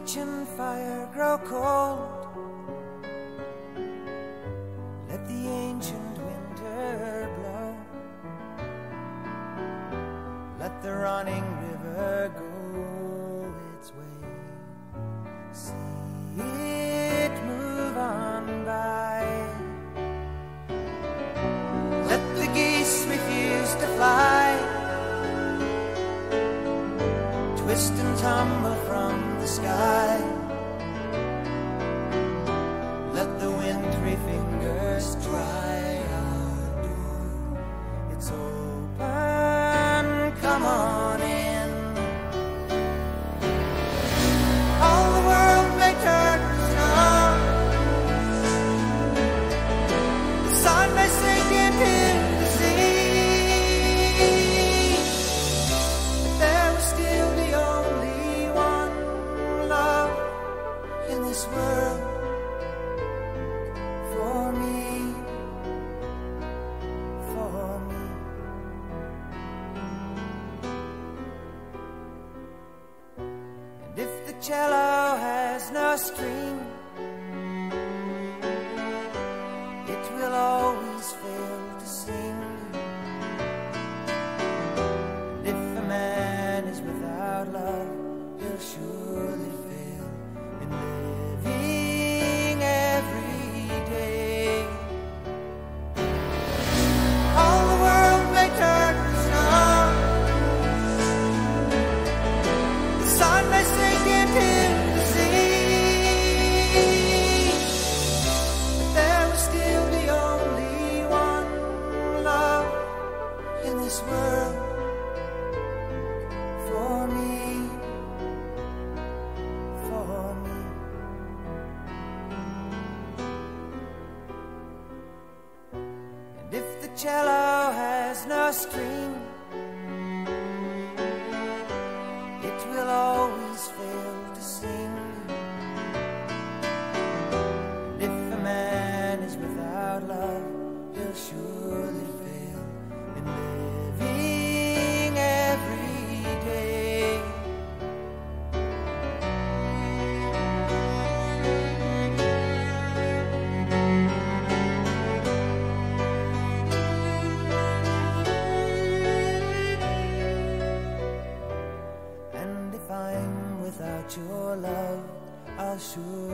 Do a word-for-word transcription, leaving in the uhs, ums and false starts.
kitchen fire grow cold. Let the ancient winter blow. Let the running river go its way. See it move on by. Let the geese refuse to fly. Twist and tumble from the sky. Let the wintry fingers dry our door. It's open, come on in. All the world may turn to stone. The sun may sink into the sea, but there will still be only one love in this world. For me, for me. And if the cello has no string, it will always fail to sing. And if a man is without love, he'll surely fail in living every day. All the world may turn to stone. The sun may sink into the sea, but there will still be only one love in this world. For me, for me. And if the cello has no string, it will always fail to sing. And if a man is without love, he'll surely fail in living every day. And if I'm without your love, I'll surely